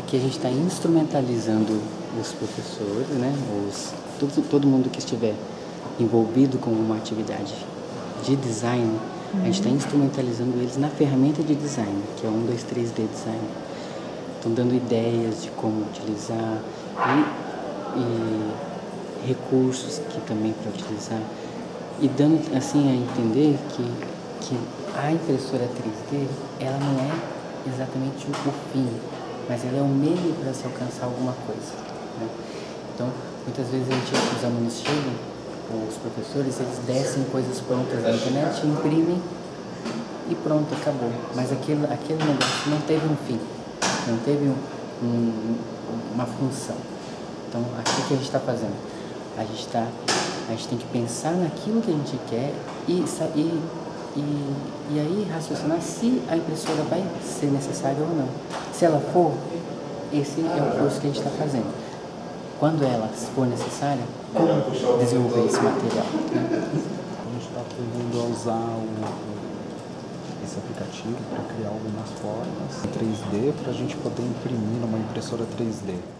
Aqui a gente está instrumentalizando os professores, né? Todo mundo que estiver envolvido com uma atividade de design, a gente está instrumentalizando eles na ferramenta de design, que é o 1, 2, 3D Design. Estão dando ideias de como utilizar e recursos que também para utilizar, e dando assim a entender que a impressora 3D ela não é exatamente o fim, mas ela é o meio para se alcançar alguma coisa, né? Então, muitas vezes os alunos chegam, os professores, eles descem coisas prontas da internet, imprimem e pronto, acabou. Mas aquele negócio não teve um fim, não teve uma função. Então, aqui que a gente está fazendo? A gente tem que pensar naquilo que a gente quer e aí raciocinar se a impressora vai ser necessária ou não. Se ela for, esse é o curso que a gente está fazendo. Quando ela for necessária, como desenvolver esse material, né? A gente está aprendendo a usar esse aplicativo para criar algumas formas em 3D para a gente poder imprimir numa impressora 3D.